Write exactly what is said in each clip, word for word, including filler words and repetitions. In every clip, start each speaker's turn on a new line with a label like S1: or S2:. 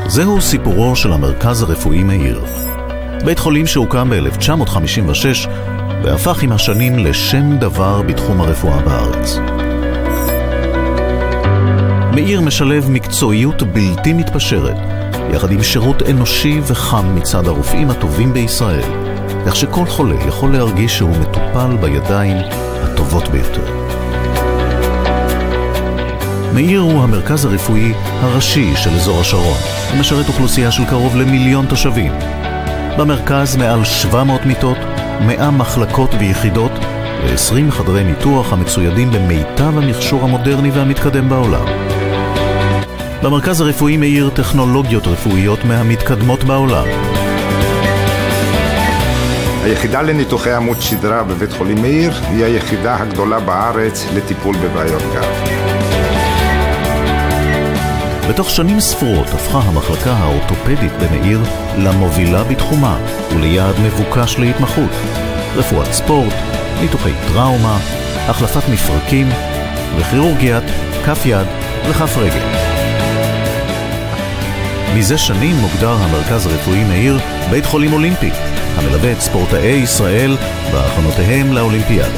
S1: זהו סיפורו של המרכז הרפואי מאיר. בית חולים שהוקם ב-אלף תשע מאות חמישים ושש והפך עם השנים לשם דבר בתחום הרפואה בארץ. מאיר משלב מקצועיות בלתי מתפשרת, יחד עם שירות אנושי וחם מצד הרופאים הטובים בישראל, כך שכל חולה יכול להרגיש שהוא מטופל בידיים הטובות ביותר. מאיר הוא המרכז הרפואי הראשי של אזור השרון, ומשרת אוכלוסייה של קרוב למיליון תושבים. במרכז מעל שבע מאות מיטות, מאה מחלקות ויחידות, ו-עשרים חדרי ניתוח המצוידים במיטב המכשור המודרני והמתקדם בעולם. במרכז הרפואי מאיר טכנולוגיות רפואיות מהמתקדמות בעולם.
S2: היחידה לניתוחי עמוד שדרה בבית חולים מאיר היא היחידה הגדולה בארץ לטיפול בבעיות גב.
S1: בתוך שנים ספורות הפכה המחלקה האורתופדית במאיר למובילה בתחומה וליעד מבוקש להתמחות. רפואת ספורט, ניתוחי טראומה, החלפת מפרקים וכירורגיית כף יד וכף רגל. מזה שנים מוגדר המרכז הרפואי מאיר בית חולים אולימפי, המלווה את ספורטאי ישראל בהכנותיהם לאולימפיאדה.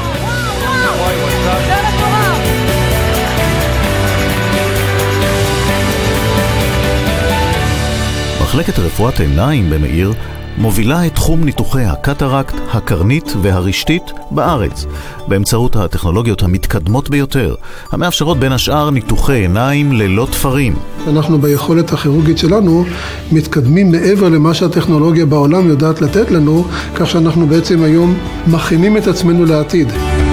S1: מחלקת רפואת עיניים במאיר מובילה את תחום ניתוחי הקטרקט, הקרנית והרשתית בארץ, באמצעות הטכנולוגיות המתקדמות ביותר, המאפשרות בין השאר ניתוחי עיניים ללא תפרים.
S3: אנחנו ביכולת הכירורגית שלנו מתקדמים מעבר למה שהטכנולוגיה בעולם יודעת לתת לנו, כך שאנחנו בעצם היום מכינים את עצמנו לעתיד.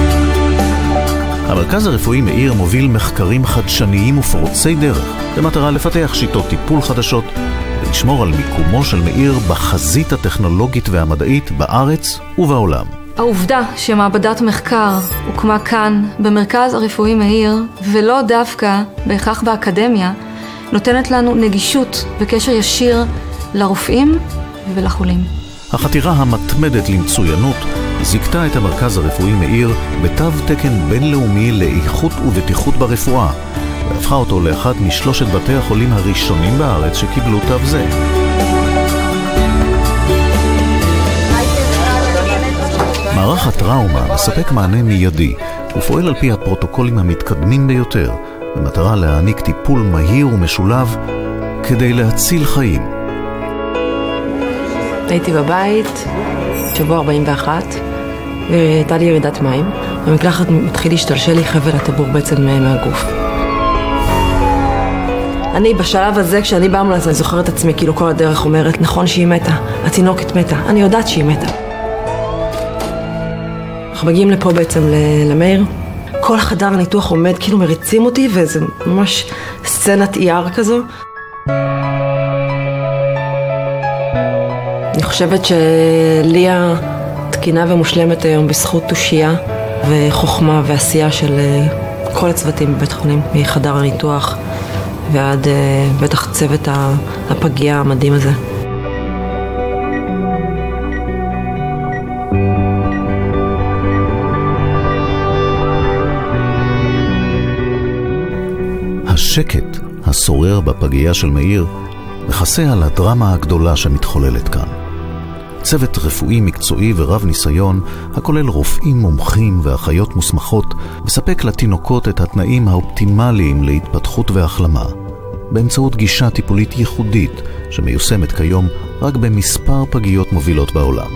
S1: המרכז הרפואי מאיר מוביל מחקרים חדשניים ופורצי דרך, במטרה לפתח שיטות טיפול חדשות, ולשמור על מיקומו של מאיר בחזית הטכנולוגית והמדעית בארץ ובעולם.
S4: העובדה שמעבדת מחקר הוקמה כאן במרכז הרפואי מאיר, ולא דווקא בהכרח באקדמיה, נותנת לנו נגישות וקשר ישיר לרופאים ולחולים.
S1: החתירה המתמדת למצוינות זיקתה את המרכז הרפואי מאיר בתו תקן בינלאומי לאיכות ובטיחות ברפואה, והפכה אותו לאחד משלושת בתי החולים הראשונים בארץ שקיבלו תו זה. מערך הטראומה מספק מענה מיידי ופועל על פי הפרוטוקולים המתקדמים ביותר, במטרה להעניק טיפול מהיר ומשולב כדי להציל חיים.
S5: הייתי בבית, שבוע ארבעים ואחת, והייתה לי ירידת מים. במקלחת מתחיל להשתלשל לי חבל הטבור בעצם מהגוף. אני בשלב הזה, כשאני באמבולנס, אני זוכרת את עצמי, כאילו כל הדרך אומרת, נכון שהיא מתה, התינוקת מתה, אני יודעת שהיא מתה. אנחנו מגיעים לפה בעצם למאיר, כל חדר הניתוח עומד, כאילו מריצים אותי, וזה ממש סצנת אייר כזו. אני חושבת שלי התקינה ומושלמת היום בזכות תושייה וחוכמה ועשייה של כל הצוותים בבית חולים, מחדר הניתוח ועד בטח צוות הפגייה המדהים הזה.
S1: השקט השורר בפגייה של מאיר מכסה על הדרמה הגדולה שמתחוללת כאן. צוות רפואי מקצועי ורב ניסיון, הכולל רופאים מומחים ואחיות מוסמכות, מספק לתינוקות את התנאים האופטימליים להתפתחות והחלמה, באמצעות גישה טיפולית ייחודית שמיושמת כיום רק במספר פגיות מובילות בעולם.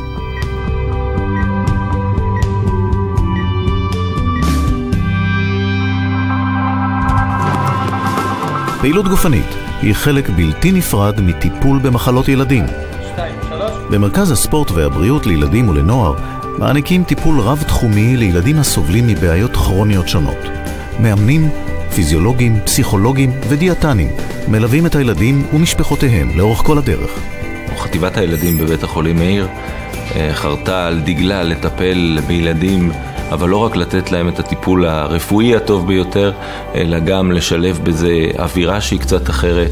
S1: פעילות גופנית היא חלק בלתי נפרד מטיפול במחלות ילדים. במרכז הספורט והבריאות לילדים ולנוער מעניקים טיפול רב-תחומי לילדים הסובלים מבעיות כרוניות שונות. מאמנים, פיזיולוגים, פסיכולוגים ודיאטנים מלווים את הילדים ומשפחותיהם לאורך כל הדרך.
S6: חטיבת הילדים בבית החולים מאיר חרתה על דגלה לטפל בילדים, אבל לא רק לתת להם את הטיפול הרפואי הטוב ביותר, אלא גם לשלב בזה אווירה שהיא קצת אחרת.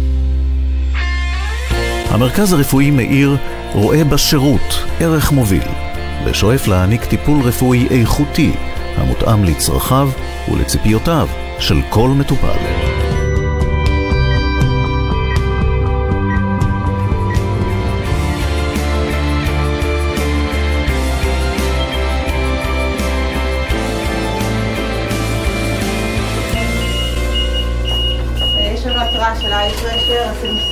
S1: המרכז הרפואי מאיר רואה בשירות ערך מוביל, ושואף להעניק טיפול רפואי איכותי, המותאם לצרכיו ולציפיותיו של כל מטופל.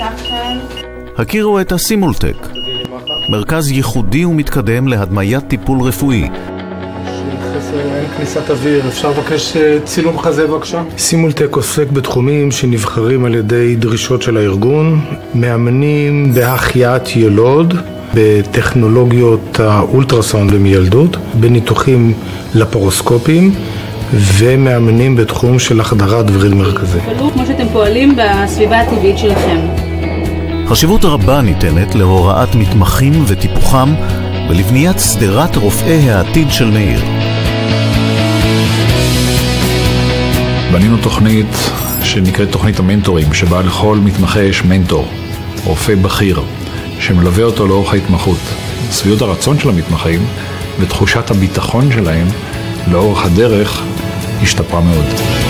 S1: הכירו את הסימולטק, מרכז ייחודי ומתקדם להדמיית טיפול רפואי.
S7: אין כניסת אוויר, אפשר לבקש צילום חזה בבקשה? סימולטק עוסק בתחומים שנבחרים על ידי דרישות של הארגון, מאמנים בהחייאת ילוד, בטכנולוגיות האולטרסאונד למילדות, בניתוחים לפרוסקופיים, ומאמנים בתחום של החדרת וריד מרכזי.
S8: תפעלו כמו שאתם פועלים בסביבה הטבעית שלכם.
S1: חשיבות רבה ניתנת להוראת מתמחים וטיפוחם ולבניית סדרת רופאי העתיד של מאיר.
S9: בנינו תוכנית שנקראת תוכנית המנטורים, שבה לכל מתמחה יש מנטור, רופא בכיר, שמלווה אותו לאורך ההתמחות. שביעות הרצון של המתמחים ותחושת הביטחון שלהם לאורך הדרך השתפרה מאוד.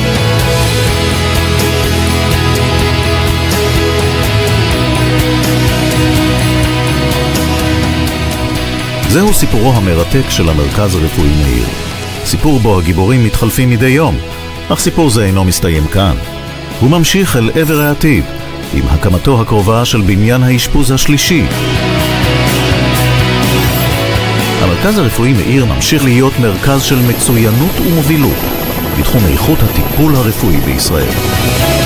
S1: זהו סיפורו המרתק של המרכז הרפואי מאיר. סיפור בו הגיבורים מתחלפים מדי יום, אך סיפור זה אינו מסתיים כאן. הוא ממשיך אל עבר העתיד, עם הקמתו הקרובה של בניין האשפוז השלישי. המרכז הרפואי מאיר ממשיך להיות מרכז של מצוינות ומובילות בתחום איכות הטיפול הרפואי בישראל.